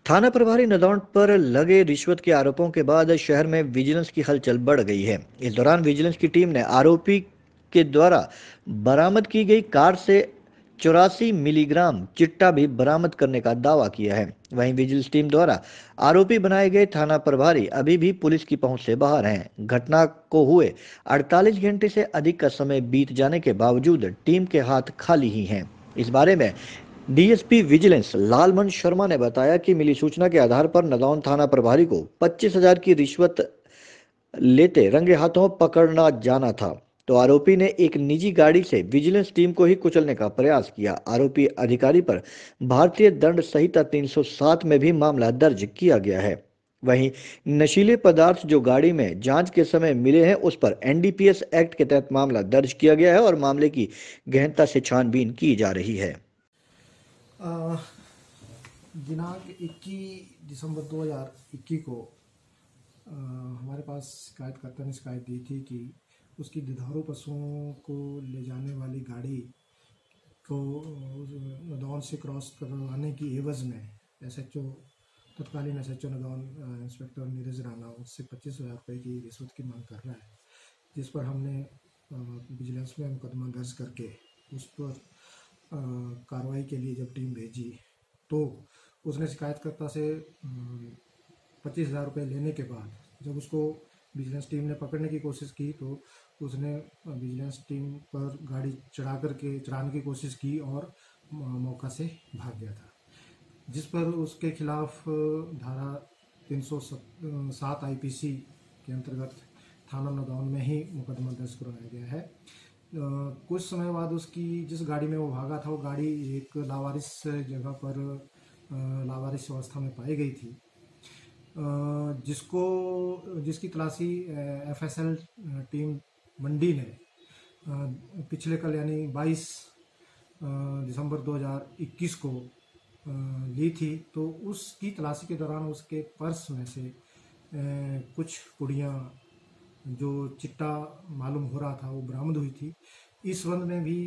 थाना प्रभारी नदौन पर लगे रिश्वत के आरोपों के बाद शहर में विजिलेंस की हलचल बढ़ गई है। इस दौरान विजिलेंस की टीम ने आरोपी के द्वारा बरामद की गई कार से 84 मिलीग्राम चिट्टा भी बरामद करने का दावा किया है। वहीं विजिलेंस टीम द्वारा आरोपी बनाए गए थाना प्रभारी अभी भी पुलिस की पहुंच से बाहर हैं। घटना को हुए 48 घंटे से अधिक का समय बीत जाने के बावजूद टीम के हाथ खाली ही हैं। इस बारे में डीएसपी विजिलेंस लालमन शर्मा ने बताया कि मिली सूचना के आधार पर नदौन थाना प्रभारी को 25,000 की रिश्वत लेते रंगे हाथों पकड़ना जाना था, तो आरोपी ने एक निजी गाड़ी से विजिलेंस टीम को ही कुचलने का प्रयास किया। आरोपी अधिकारी पर भारतीय दंड संहिता 307 में भी मामला दर्ज किया गया है। वहीं नशीले पदार्थ जो गाड़ी में जांच के समय मिले हैं उस पर एनडीपीएस एक्ट के तहत मामला दर्ज किया गया है और मामले की गहनता से छानबीन की जा रही है। अ, दिनांक 21 दिसंबर 2021 को हमारे पास शिकायतकर्ता ने शिकायत दी थी कि उसकी दुधारू पशुओं को ले जाने वाली गाड़ी को नदौन से क्रॉस करवाने की एवज में एसएचओ तत्कालीन एसएचओ नदौन इंस्पेक्टर नीरज राणा उससे 25,000 रुपये की रिश्वत की मांग कर रहा है, जिस पर हमने विजिलेंस में मुकदमा दर्ज करके उस पर कार्रवाई के लिए जब टीम भेजी तो उसने शिकायतकर्ता से 25,000 रुपये लेने के बाद जब उसको विजिलेंस टीम ने पकड़ने की कोशिश की तो उसने विजिलेंस टीम पर गाड़ी चढ़ाने की कोशिश की और मौका से भाग गया था, जिस पर उसके खिलाफ धारा 307 आईपीसी के अंतर्गत थाना नदौन में ही मुकदमा दर्ज करवाया गया है। कुछ समय बाद उसकी जिस गाड़ी में वो भागा था वो गाड़ी एक लावारिस जगह पर लावारिस अवस्था में पाई गई थी, जिसकी तलाशी एफएसएल टीम मंडी ने पिछले कल यानी 22 दिसंबर 2021 को ली थी। तो उसकी तलाशी के दौरान उसके पर्स में से कुछ पुड़ियाँ जो चिट्टा मालूम हो रहा था वो बरामद हुई थी। इस संबंध में भी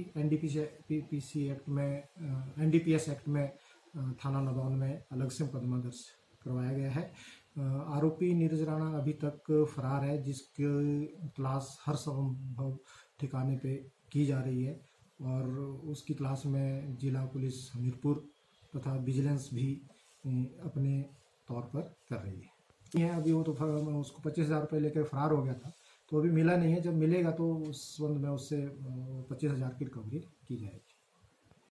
एनडीपीएस एक्ट में थाना नदौन में अलग से मुकदमा दर्ज करवाया गया है। आरोपी नीरज राणा अभी तक फरार है, जिसकी तलाश हर संभव ठिकाने पे की जा रही है और उसकी तलाश में जिला पुलिस हमीरपुर तथा विजिलेंस भी अपने तौर पर कर रही है। अभी वो तो उसको 25,000 रुपये लेकर फरार हो गया था, तो अभी मिला नहीं है। जब मिलेगा तो उस संबंध में उससे 25,000 की रिकवरी की जाएगी।